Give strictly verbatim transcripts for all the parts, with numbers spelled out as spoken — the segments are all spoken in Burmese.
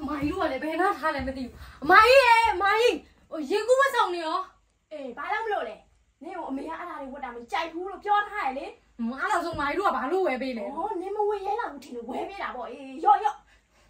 မာကြီးတို့ကလည်းဘယ်နာထားလဲမသိဘူးအမကြီးရဲ့အမကြီးဟိုရေကူးမဆောင်နေရောအေးဘာလို့မလို့လဲနင်ကအမေကအဲ့ဒါတွေဝတ်တာမကြိုက်ဘူးလို့ပြောထားရလေအဲ့ဒါဆိုမာကြီးတို့ကဘာလို့ဝယ်ပေးလဲဩနင်မဝယ်ရဲလားဘူးထင်လို့ဝယ်ပေးတာပေါ့အေးရော့ရော့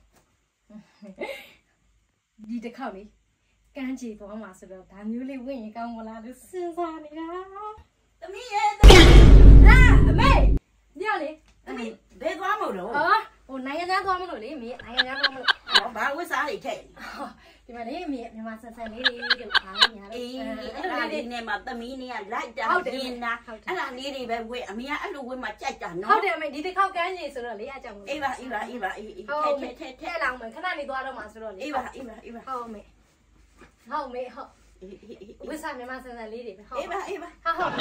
ဒီတစ်ခေါက်လေးကန်းချီသွားမှာဆိုတော့ဒါမျိုးလေးဝင်ရင်ကောင်းမလားလို့စဉ်းစားနေတာသမီးရဲ့သမီးအာအမေညလေသမီးဘယ်သွားမလို့အော်ဟိုနိုင်ငံသားသွားမလို့လေမေနိုင်ငံသားသွားမလို့ဟောဘာဝတ်စားတွေထည့်ဒီမှာလေမေမြန်မာဆန်ဆန်လေးတွေလို့ခါလို့ညာလေအေးအဲ့ဒါလေးနဲ့မှသမီးနဲ့ကလိုက်တာပြင်းတာအဲ့ဒါလေးတွေပဲဝတ်အမေကအဲ့လိုဝတ်မှကြိုက်တာနော်ဟုတ်တယ်အမေဒီတစ်ခေါက်ကန်းချီဆိုတော့လေအကြောင်းအေးပါအေးပါအေးပါအေးအေးထည့်ထည့်ထည့်လောက်မယ်ခဏနေသွားတော့မှာဆိုတော့လေအေးပါအေးပါအေးပါဟုတ်မေဟုတ်မေဟုတ်ဝိစားမြန်မာဆန်ဆန်လေးတွေပဲဟုတ်အေးပါအေးပါဟုတ်ဟုတ်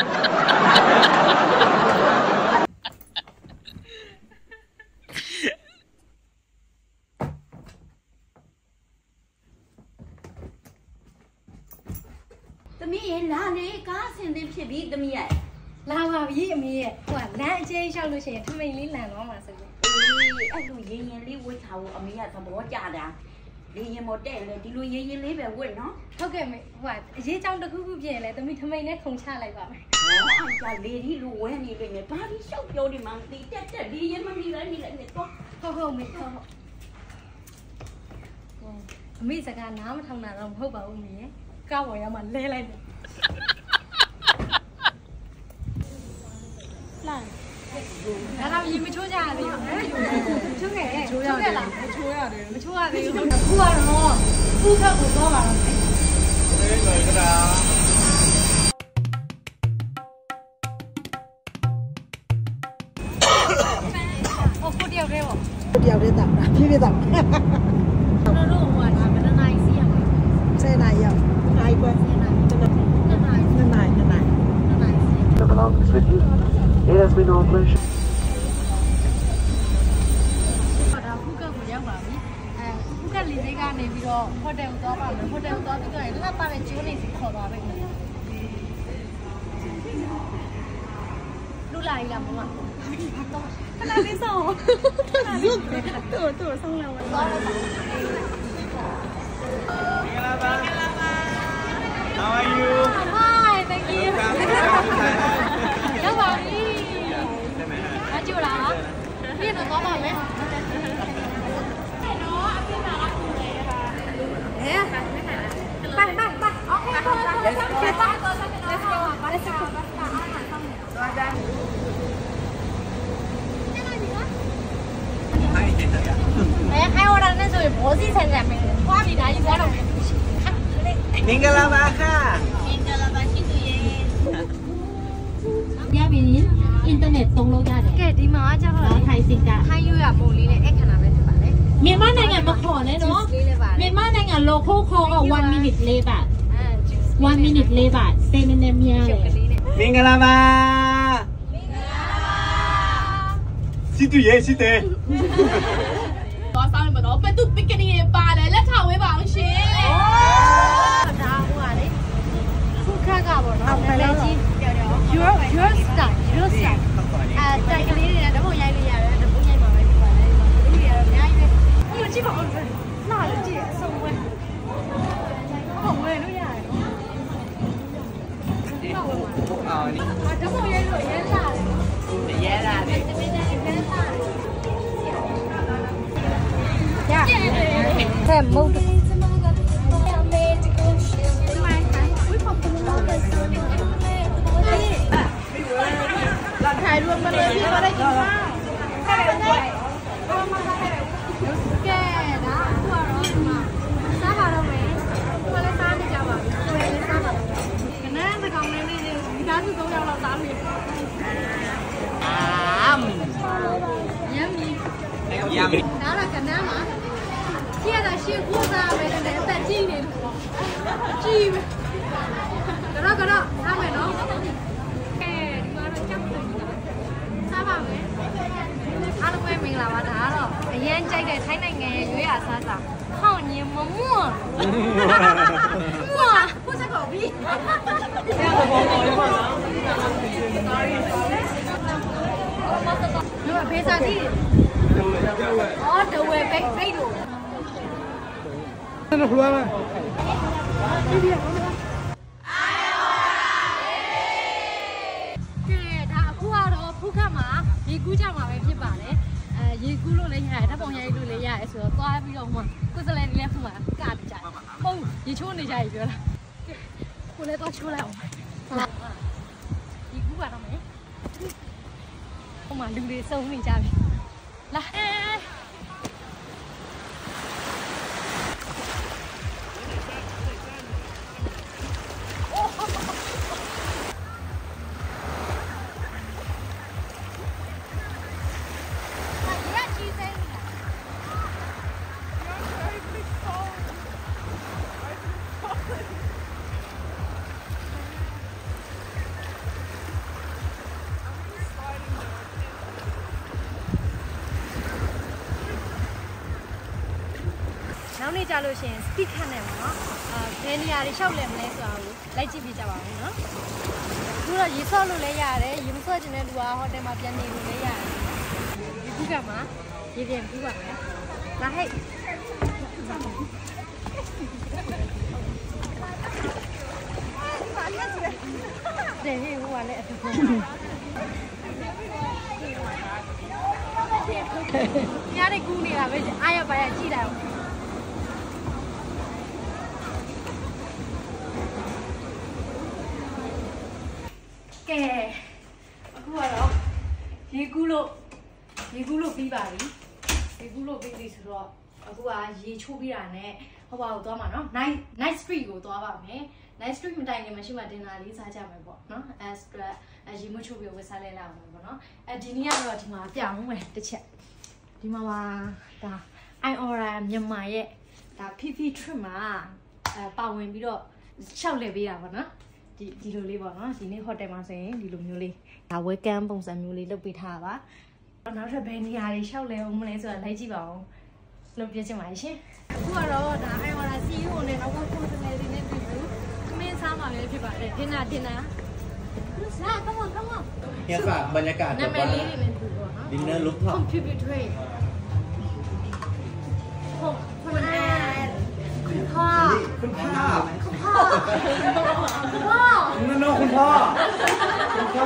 သမီးရဲ့လာလေကားဆင်သင်းဖြစ်ပြီးသမီးရဲ့လာပါပြီအမေရဲ့ဟိုကလမ်းအကျဉ်းလျှောက်လို့ရှိရင်ထမိန်လေးလန်သွားမှာဆိုပြီးအေးအဲ့လိုရင်းရင်လေးဝတ်ထားဖို့အမေကသဘောကျတာလေရင်မတဲ့လေဒီလိုရင်းရင်လေးပဲဝတ်နော်ဟုတ်ကဲ့မေဟိုကအရေးကြောင်းတစ်ခုခုပြင်လဲသမီးထမိန်နဲ့ခုံချလိုက်ပါမယ်ဟောအဲ့ဒါလေဒီလိုဝဲနေလိမ့်မယ်ဘာလို့ရှောက်ပြောနေမှမသိတက်တက်ဒီရင်မမီလဲနေလဲနေတော့ဟုတ်ဟုတ်မေဟုတ်ဟုတ်အမေစကားနားမထောင်တာတော့မဟုတ်ပါဘူးမေကောက်ဝယ်ရမှလဲလိုက်တယ်လာဒါတော့ရင်မချိုးကြရသေးဘူးချိုးခဲ့ချိုးရတယ်လားမချိုးရတယ်မချိုးရသေးဘူးအခုကတော့ခုခက်ကိုတော့ပါတော့အေးလိုက်ကြတာဟိုကိုတယောက်တည်းပေါ့ကိုတယောက်တည်းတောက်တာဖြည်းဖြည်းတောက်ကျွန်တော်တို့ဟိုကဒါမနက်နိုင်စီးရမှာဆယ်နာရီရောက်နိုင်ပွဲနှစ်နာရီနှစ်နာရီနှစ်နာရီနှစ်နာရီနှစ်နာရီ The belongs with you. It has been our pleasure. ဒါခုကကိုရောက်ပါပြီအဲခုကလီလေးကနေပြီးတော့ဟိုတယ်ကိုသွားပါမယ်ဟိုတယ်ကိုသွားပြီးတော့လက်ပါတဲ့ကျိုးနေစီခေါ်သွားပဲလူလာရီလာမမခဏလေးဆောင်ဇုတ်တော်တော်ဆောင်လာပါသွားတော့မင်္ဂလာပါမင်္ဂလာပါ How are you? Hi, thank you. ရောက်ပါပြီအကျိုးလားပြည့်တော့သွားပါမယ်နော်အပြည့်မှာအကူလေဟာဟဲ့ไปไปไปโอเค let's go let's go let's go let's go သွားကြ哎，开我那那时候脖子才在没，花比他一块了。မင်္ဂလာပါค่ะမင်္ဂလာပါရှိသူရဲ့ရပြီအင်တာနက်သုံးလို့ရတယ်ကဲဒီမှာကျတော့ထိုင်စစ်ကထိုင်ရွရပုံလေးနဲ့အခဏပဲဖြစ်ပါလေမြန်မာနိုင်ငံမခေါ်နဲ့နော်မြန်မာနိုင်ငံ local call ကone minute လေးပါone minute လေးပါseven minute များတယ်မင်္ဂလာပါမင်္ဂလာပါရှိသူရဲ့ရှိတယ်တော့ဆောင်းနေမတော့ဘယ်သူပစ်ကနေပါလဲလက်ထောက်ဝဲပါအောင်ရှင်ဒါဟိုကလေခုခက်ကပေါ့နော်နာမည်ကြီး your your style your style အဲတိုက်ကလေးတွေနဲ့တပုံရိုက်လို့ရတယ်တပုံရိုက်မှာပဲဒီပါလေဒီတွေကတော့အများကြီးပဲဟိုကြည့်ပါဦးလာလို့ကြည့်အဆုံးဝဲဟုတ်ဝဲလို့ရတယ်နော်ဟုတ်ဝဲမှာအော်ဒီတပုံရိုက်လို့ရဲလာတယ်ရဲလာတယ်တမင်တည်းရဲလာတယ်ဟဲ့မုတ်เราถ่ายรวมกันเลยพี่ก็ได้กินข้าวแค่ไหนแก่นะพวกเรามาซาบะเราไหมพวกเราซาไม่จับอ่ะตัวเองซาบะกันนะแต่ของเราเนี่ยมีการสุดตรงเราเราซาไม่อ้ามยังมียังมีแล้วเรากันนะมาเที่ยวแต่ชื่อคู่ซาไปแต่แต่จีนเนี่ยจีนก็ได้ก็ได้ทำไงเนาะအားလုံးပဲမင်္ဂလာပါဒါကတော့အရန်ကြိုက်တဲ့ထိုင်းနိုင်ငံရဲ့ရွေးရအစားအစာဟောင်းညင်မမွန်းမွန်းကိုစကောပြီဒီမှာဖေးစာတိအော်ဒဝဲဘိတ်ဘိတ်တို့那出来了。 ရေကူးကြမှာပဲဖြစ်ပါလေအဲရေကူးလို့လည်းရတယ်ဓာတ်ပုံရိုက်လို့လည်းရတယ်ဆိုတော့သွားပြီးတော့မှကိုယ်စလဲဒီလဲဖုန်းမှာကတကြဟုတ်ရေချိုးနေကြပြီပြောလားကိုလည်းတော့ချိုးလိုက်အောင်ရေကူးပါတော့မယ်ဟိုမှာလူတွေစုံနေကြပြီလာအဲနောက်နေ့ကြလို့ရှိရင် speed ခန့်နေမှာเนาะအာဘယ်နေရာတွေလျှောက်လဲမလဲဆိုတာကိုလိုက်ကြည့်ပြကြပါဦးเนาะအခုတော့ရေဆော့လို့လည်းရတယ်ရေမဆော့ချင်တဲ့လူကဟိုတယ်မှာပြန်နေလို့လည်းရတယ်ဒီခုကမှရေပြန်ပြီးပါမယ်လာဟဲ့တဲ့ဟေးဟိုကလည်းအတူတူညားနေကူးနေတာပဲအားရပါရကြည့်လိုက်အောင်ကဲအခုကတော့ရေကူးလို့ရေကူးလို့ပြီးပါပြီရေကူးလို့ပြီးပြီဆိုတော့အခုကရေချိုးပြီးတာနဲ့ဟိုဘာကိုသွားမှာနော် night night street ကိုသွားပါမယ် night street မတိုင်ခင်မှာရှိမှတင်တာလေးစားကြမယ်ပေါ့နော် extra ရေမချိုးပြီးဝယ်စားလဲလာမှာပေါ့နော်အဲဒီနေ့ကတော့ဒီမှာပြောင်းမယ်တစ်ချက်ဒီမှာပါဒါ I Aura မြန်မာရဲ့ဒါ P P trip မှာအဲပါဝင်ပြီးတော့ရှောက်လဲပေးတာပေါ့နော်ဒီဒီလိုလေးပေါ့နော်ဒီနေ့ဟိုတယ်မှာဆိုရင်ဒီလိုမျိုးလေးဒါ welcome ပုံစံမျိုးလေးလုပ်ပေးထားတာပါနောက်ထပ်ဘယ်နေရာတွေရှောက်လဲအောင်မလဲဆိုတာလိုက်ကြည့်ပါအောင်လုပ်ပြချင်ပါရှင်အခုကတော့ဒါ I Aura စီ E O နဲ့တော့ကိုယ်ကိုယ်နဲ့ဒီနေ့ပြီးဘူးမင်းစားမှာပဲဖြစ်ပါတယ်တင်တာတင်တာစား come on come on เนี่ยค่ะบรรยากาศแบบว่าดินเนอร์ลุกท็อป computer tray คุณแอนคุณพ่อคุณพ่อคุณพ่อคุณพ่อนั่นน้องคุณพ่อคุณพ่อ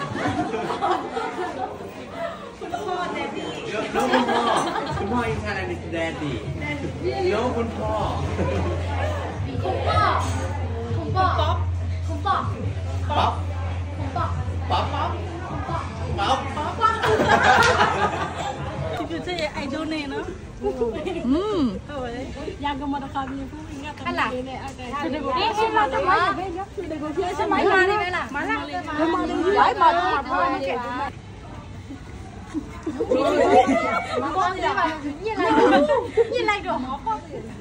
คุณพ่อแดดดี้น้องคุณพ่อคุณพ่ออินชาแนลดิสแดดดี้น้องคุณพ่อคุณพ่อคุณพ่อป๊อปคุณพ่อป๊อปป๊อปป๊อปป๊อปป๊อปป๊อปป๊อปที่จะไอโดนเนาะอืมอยากก็มาตะคาบีพูดง่ายๆแต่ไม่เนี่ยคือเด็กคนนี้ใช่ไหมแต่ว่าคือเด็กคนนี้ใช่ไหมมาได้ไหมล่ะมาได้มาได้ย้ายมาต้องมาพ่อมาเก็บมาพ่อจะมายี่ไรยี่ไรตัวหมอพ่อ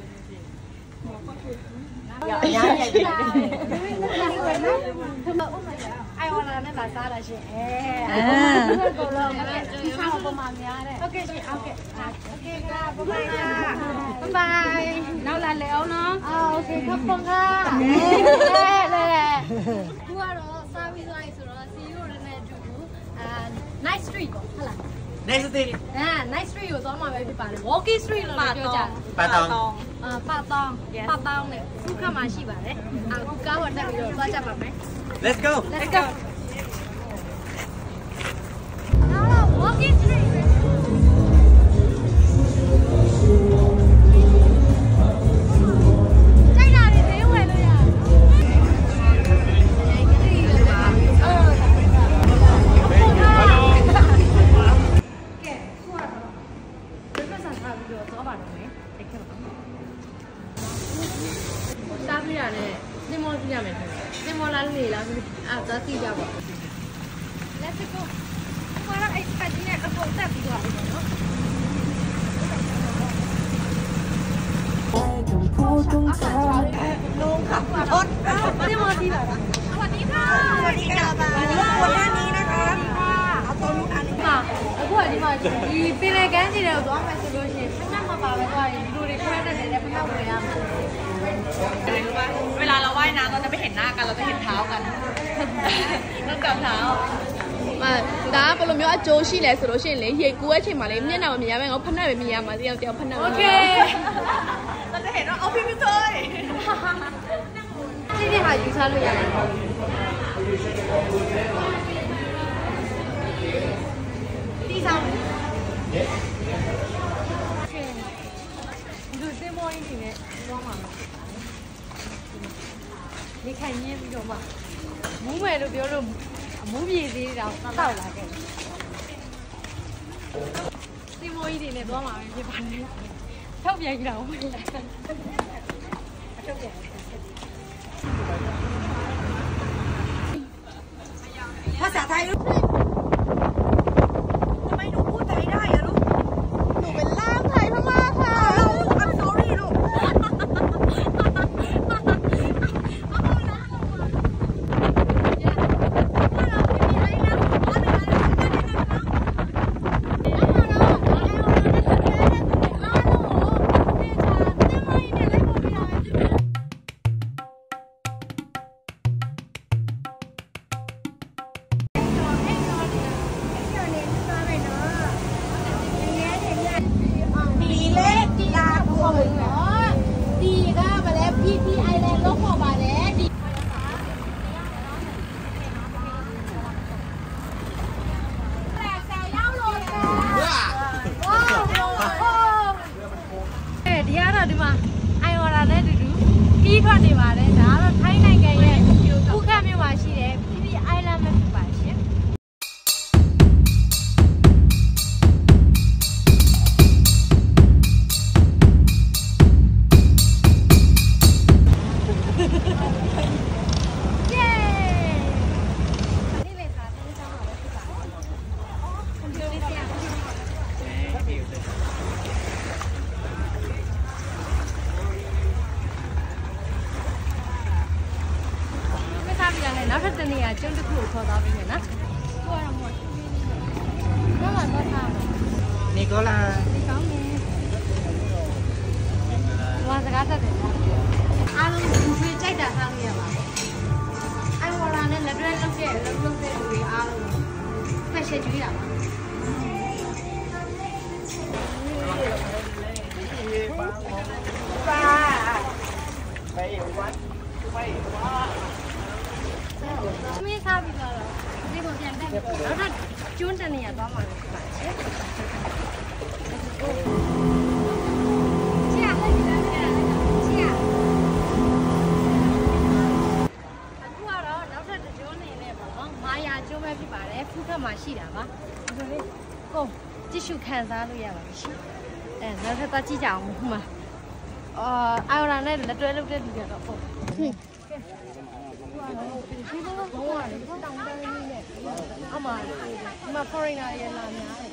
ย้ายย้ายไอวอนาเนี่ยมาซาละရှင်အဲအဲကိုလုံးဒီစားတော့ပုံမှန်များတဲ့โอเคရှင်โอเคโอเคค่ะบ๊ายบายค่ะบ๊ายบายနောက်လာလေအောင်နော်အော်โอเคခပ်ပုံကလေလေခုကတော့စားပြီးသွားပြီဆိုတော့ see you နဲ့အတူတူအာ night street ပေါ့ဟုတ်လား night street အဲ night street ကိုသွားမှာပဲဖြစ်ပါတယ် walking street လို့ပြောကြတယ်ပါတောင်းအာပါတောင်းပါတောင်းနဲ့ခုခတ်မှာရှိပါတယ်အခုကားပေါ်တက်ပြီးတော့သွားကြပါမယ် Let's go. Let's go. Now, walking street. China đi thiếu rồi luôn à. Okay, qua đó. Tôi có sản phẩm video có bạn không? Để xem nào. Sao bây giờ này? Đi mua gì vậy? Đi mua lá lì lá à giá tiền ra bỏ. Let's go. Qua đó anh phải đi này các bộ tập đi gọi nó. Lôngขับรถไม่ได้มาดีหรอสวัสดีค่ะสวัสดีค่ะวันนี้นะคะเอาตัวนู้นอันนี้ค่ะအခုကဒီမှာဒီပင်လယ်ကမ်းခြေတွေကိုသွားမယ်ဆိုလို့ရှိရင်ခဏမှပါပဲသွားရင်ဒီလိုတွေခွဲတတ်တယ်လည်းဖျောက်ဝယ်ရမှာเวลาเราว่ายน้ำเราจะไม่เห็นหน้ากันเราจะเห็นเท้ากันต้องจับเท้ามาဒါကဘယ်လိုမျိုးအကျိုးရှိလဲဆိုလို့ရှိရင်လေရေကူးတဲ့အချိန်မှာလေမျက်နှာမမြင်ရမယ်ငါဖက်နှက်ပဲမြင်ရမှာတယောက်တယောက်ဖက်နှက်โอเคเราจะเห็นว่าเอาพี่พี่โจယူဆလို့ရတယ်တီးဆောင်လူစင်မောင်းနေတယ်သွားမှာဒီခိုင်မြင်းပြီးတော့မှမူးမယ်လို့ပြောလို့မူးပြေသေးတောင်တောက်လာခဲ့စင်မောင်းကြီးတွေနဲ့သွားမှာပဲဖြစ်ပါတယ်ထောက်ပြန်ကြအောင်ထုတ်ပြန်ภาษาไทยลูกทำไมหนูพูดไทยได้อะลูกหนูเป็นล่ามไทยพม่าค่ะ I'm sorry ลูกနောက်ထပ်တနေ့ကကျုံတစ်ခုကိုခေါ်သွားပြီးမယ်နော်။ကိုကတော့မဟုတ်ဘူး။ဘာမှမသွားထားဘူး။နီကိုလာ။ဒီကောင်းနေ။ဘာစကားတက်တယ်။အားလုံးသူတွေကြိုက်တာထားလို့ရပါဘူး။အိုင်ဝါလာနဲ့လက်တွဲလုပ်ခဲ့လုပ်လုပ်တဲ့လူတွေအားလုံးဖက်ရှယ်ကျွေးတာပါ။ပါ။ပဲวันไปว่าမင်းစားပြီးတော့ဒီကိုပြန်တက်နောက်ထပ်ကျွန်းတနေရသွားမှာလို့ပြောပါတယ်။ချာလိုက်ကြတယ်ချာအခုကတော့နောက်ထပ်ကျွန်းနေနဲ့ပေါ့နော်။မာယာကျွန်းပဲဖြစ်ပါတယ်။ဖူးခတ်မှာရှိတာပါ။ဒီလိုလေးကိုကြည့်ရှုခံစားလို့ရပါပြီ။အဲနောက်ထပ်သွားကြည့်ကြအောင်ဟိုမှာအာအိုင်ရာနဲ့လက်တွဲလုပ်တဲ့လူတွေတော့ဟုတ်။ဒီလိုတော့ဘောရတယ်ဒီတောင်တန်းလေးနဲ့အမှဒီမှာ foreigner ရလာများတယ်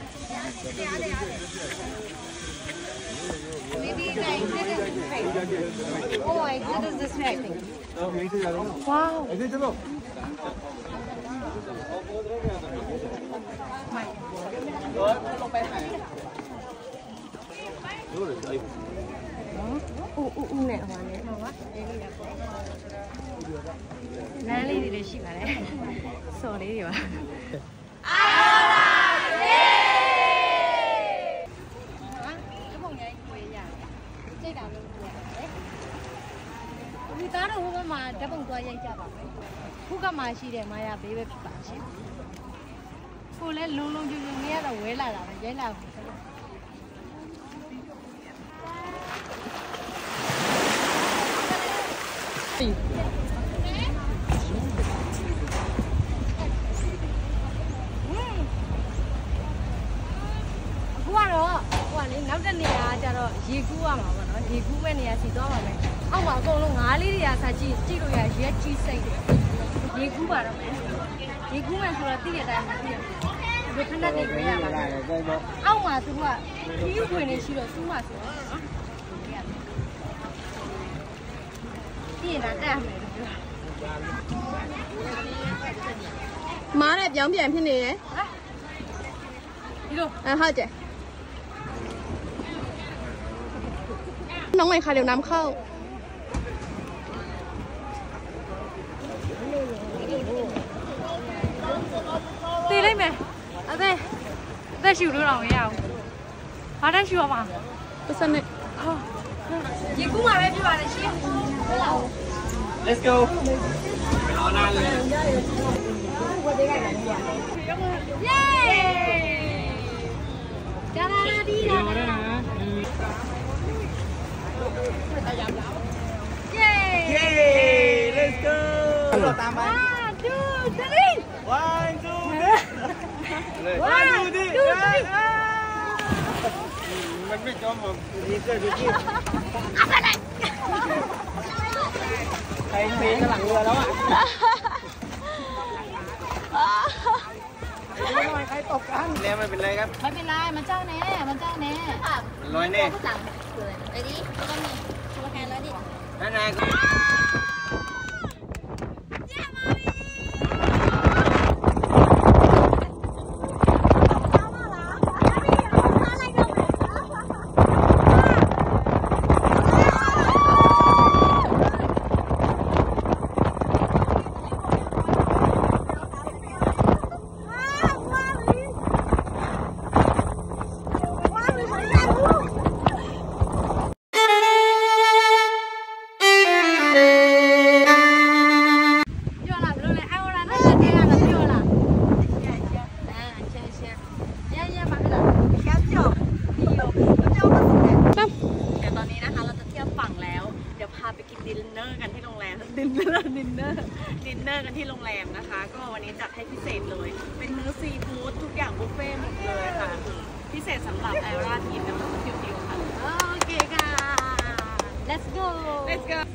maybe like this is this oh I this is this right wow ऐसे चलोอู้อู้อู้နဲ့ဟိုနဲ့ဟောပါလမ်းလေးတွေလည်းရှိပါတယ်စော်လေးတွေပါအာလာလေးဟာဒီပုံကြီးကိုရရတယ်စိတ်တာလို့ပြောရတယ်ဒီသားတို့ဟိုဘက်မှာဓာတ်ပုံသွားရိုက်ကြပါမယ်ခုကမှရှိတဲ့မာယာဘေးပဲဖြစ်ပါရှင်ကိုလည်းလုံးလုံးကျူးကျူးနေရတော့ဝဲလာတာပဲရိုက်လာဘူးနောက်တဲ့နေရာကျတော့ရေကူးရမှာပေါ့နော်ရေကူးမဲ့နေရာစီသွားပါမယ်အောက်မှာအကုန်လုံးငါးလေးတွေကစာကြည့်ကြည့်လို့ရရဲကြီးစိတ်တယ်ရေကူးပါတော့မယ်ရေကူးမယ်ဆိုတော့တိရတိုင်းမသိရဘူးဒီခဏနေပြရပါလားအောက်မှာသူကခီးဝင်နေရှိတော့သူ့မှာဆိုတော့နော်တိရတာတက်မယ်လို့ပြောမားနဲ့ပြောင်းပြန်ဖြစ်နေတယ်ဒီလိုအဲဟုတ်တယ်น้องใหม่ค่ะเดี๋ยวน้ำเข้าตีเลยไหมเอาได้ได้ชิวรู้หรอไม่เอาพาได้ชิวป่ะก็สนุกยิงกุ้งมาไหมพี่บาลชิ let's go ไปรอนานเลยเย้กาลาดีนะเย้เย้ let's go เราตามไป one two three one two three one two three มันไม่จมหรอกนี่เกิดอยู่ที่ใครเทกระหลังเรือแล้วอ่ะใครตกกันแล้วมันเป็นไรครับไม่เป็นไรมันเจ้าแน่มันเจ้าแน่มันลอยแน่ไอ้ดิแล้วก็มีโลแกนแล้วดินั่นไงดินเนอร์ดินเนอร์ดินเนอร์กันที่โรงแรมนะคะก็วันนี้จัดให้พิเศษเลยเป็นมื้อซีฟู้ดทุกอย่างบุฟเฟ่หมดเลยค่ะพิเศษสำหรับไอราทีมนะคะคิวๆค่ะโอเคค่ะ let's go let's go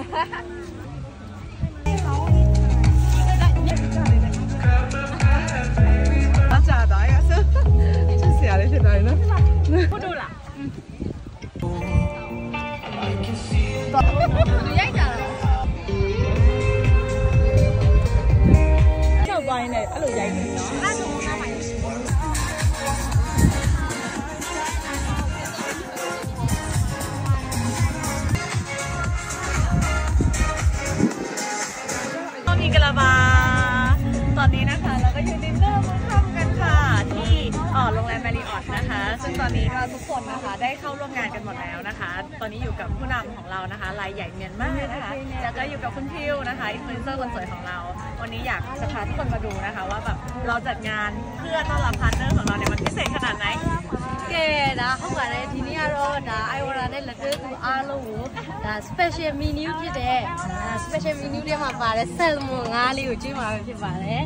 อาจารย์ได้อะเชื่อเสียเลยเสียดายนะพูดดูล่ะวายเนี่ยအဲ့လိုရိုက်နေเนาะအဲ့ဒါကိုနောက်ပိုင်းตอนนี้กันละบาตอนนี้นะคะเราก็อยู่ดินเนอร์มื้อค่ำกันค่ะที่โรงแรมแมริออทนะคะซึ่งตอนนี้ก็ทุกคนนะคะได้เข้าร่วมงานกันหมดแล้วนะคะตอนนี้อยู่กับผู้นำของเรานะคะรายใหญ่เมียนมานะคะแล้วก็อยู่กับคุณพิวนะคะอินฟลูเอนเซอร์คนสวยของเราวันนี้อยากจะพาทุกคนมาดูนะคะว่าแบบเราจัดงานเพื่อต้อนรับพาร์ทเนอร์ของเราเนี่ยมันพิเศษขนาดไหนကဲဒါဟုတ်ပါတယ်ဒီနေ့ကတော့ဒါ iWara နဲ့လက်တွဲသူအားလုံးကိုဒါ special menu ဖြစ်တဲ့ဒါ special menu ထဲမှာပါတယ် salmon ငါးလေးကိုကျွေးမှာဖြစ်ပါတယ်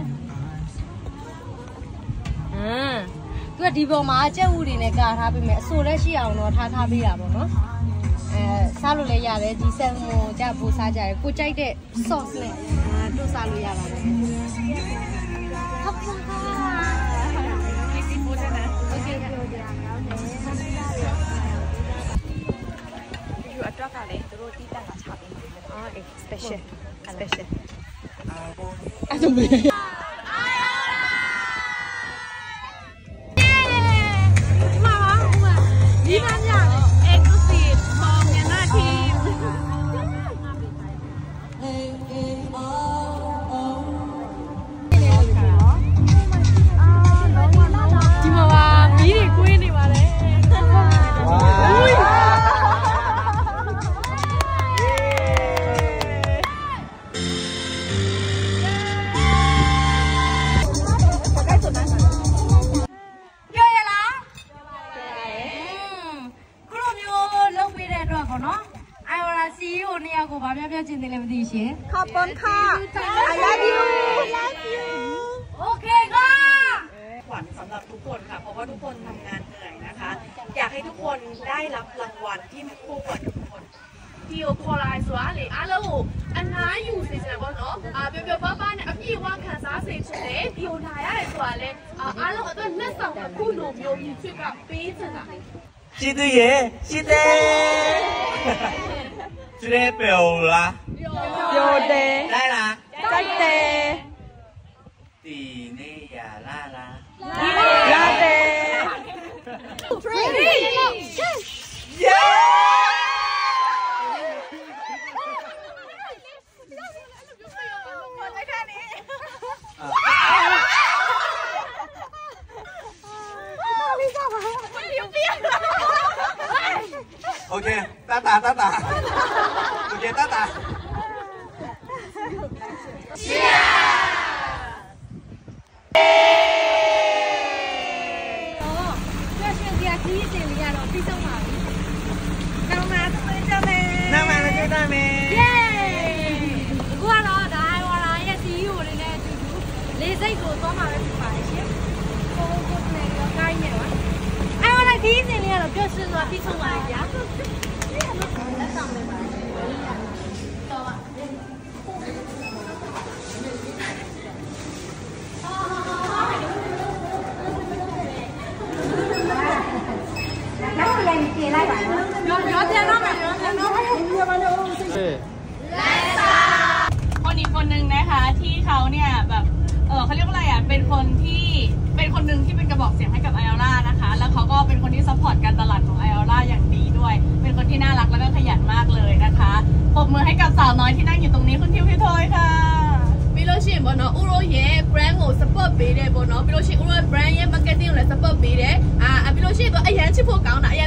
ဟမ်သူကဒီပေါ်မှာကြက်ဥတွေနဲ့ကာထားပေးမယ်အဆိုလည်းရှိအောင်တော့ထားထားပေးတာပေါ့နော်အဲစားလို့လည်းရတယ်ဒီ salmon ကြက်ပိုးစားကြတယ်ကိုကြိုက်တဲ့ sauce နဲ့တို့စားလို့ရပါတယ်ဟုတ်ပါဒီစီဖူးတဲ့နော်โอเคอยู่อัตราการเลยตัวที่แต่ละชาติอ๋อเอก special special อ่ะดูดิมาว่ะนี่นั่นอย่างเอกลูซีฟพร้อมเนี่ยหน้าทีมဒီမှာပါမီးတွေကွေးနေပါတယ်อุ้ยကိုဘာများပြချင်တယ်လဲမသိရှင်ขอบคุณค่ะ I love you I love you โอเคค่ะขวัญสำหรับทุกคนค่ะเพราะว่าทุกคนทำงานเหนื่อยนะคะอยากให้ทุกคนได้รับรางวัลที่คู่ควรกับทุกคนဒီကိုခေါ်လာဆိုတာလေအားလုံးကိုအနားယူစေချင်တယ်ပေါ့နော်အာပျော်ပျော်ပါးပါးနဲ့အပြည့်အဝခံစားစေချင်တယ်ဒီကိုလာရတယ်ဆိုတာလေအားလုံးအတွက်လက်ဆောင်တစ်ခုလိုမျိုးမြင်ချစ်ကပေးချင်တာရှိသေးရဲ့ရှိသေးကျွဲပျော်လားပျော်တယ်လိုက်လားတိုက်တယ်ဒီနေ့ရလာလားရတယ် three yeah ok ta ta ta ta ok ta ta คนอีกคนนึงนะคะที่เขาเนี่ยแบบเออเขาเรียกว่าอะไรอ่ะเป็นคนที่เป็นคนหนึ่งที่เป็นกระบอกเสียงให้กับไอออร่านะคะแล้วเขาก็เป็นคนที่ซัพพอร์ตการตลาดของไอออร่าอย่างดีด้วยเป็นคนที่น่ารักแล้วก็ขยันมากเลยนะคะปรบมือให้กับสาวน้อยที่นั่งอยู่ตรงนี้คุณทิวพี่ทอยค่ะပြီးလို့ရှိရင်ပေါ့နော်ဥရောရဲ့ brand ကို support ပေးတယ်ပေါ့နော်ပြီးလို့ရှိရင်ဥရော brand ရဲ့ marketing ကိုလည်း support ပေးတယ်အာပြီးလို့ရှိရင်သူအရန်ချစ်ဖို့ကောင်းတာအ